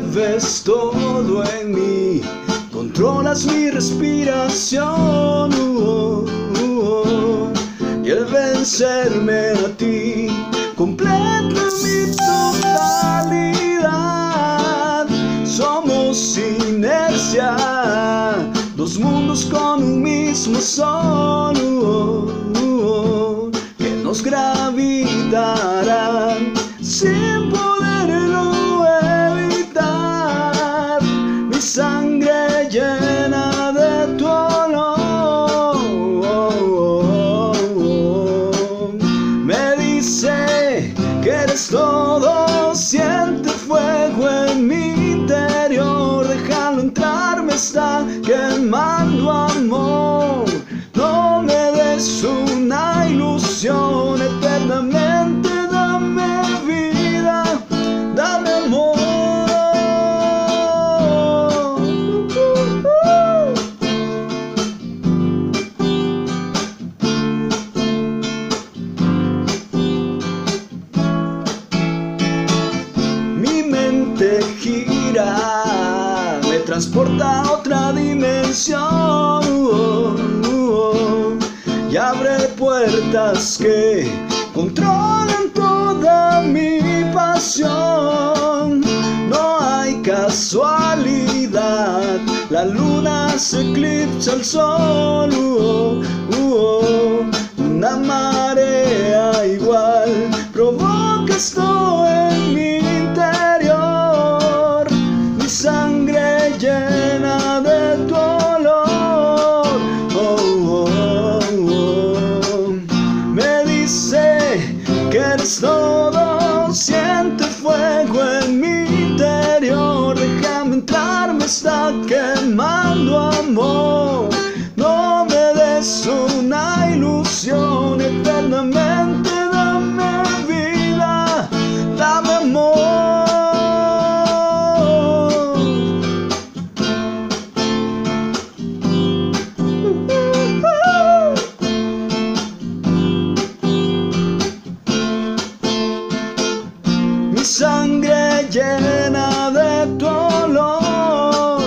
mueves todo en mí, controlas mi respiración, y el vencerme a ti completa mi totalidad. Somos inercia, dos mundos con un mismo sol, que nos gravitarán sin poderlo evitar. Mi sangre llena de tu olor me dice que eres todo, siente fuego en mi interior, déjalo entrar, me está quemando amor. No me des una ilusión, eternamente dame vida, dame amor. Mi mente gira, me transporta a otra dimensión, y abre puertas que controlan toda mi pasión. No hay casualidad, la luna se eclipsa al sol, una marea igual provoca esto en mi interior. Mi sangre llena de tu olor, me dice que eres todo, siente fuego en mi interior, déjame entrar, me está quemando amor. No me des una ilusión, eternamente dame vida, dame amor. Mi sangre llena de tu olor,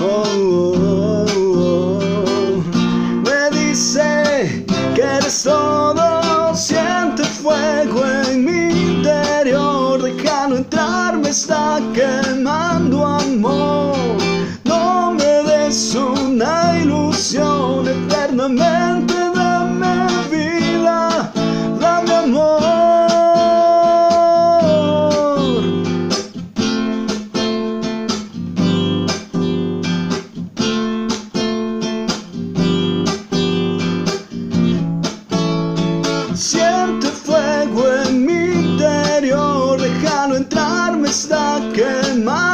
me dice que eres todo, siente fuego en mi interior, déjalo entrar, me está quemando amor. No me des una ilusión, eternamente dame vida, dame amor. Siente fuego en mi interior, déjalo entrar, me está quemando.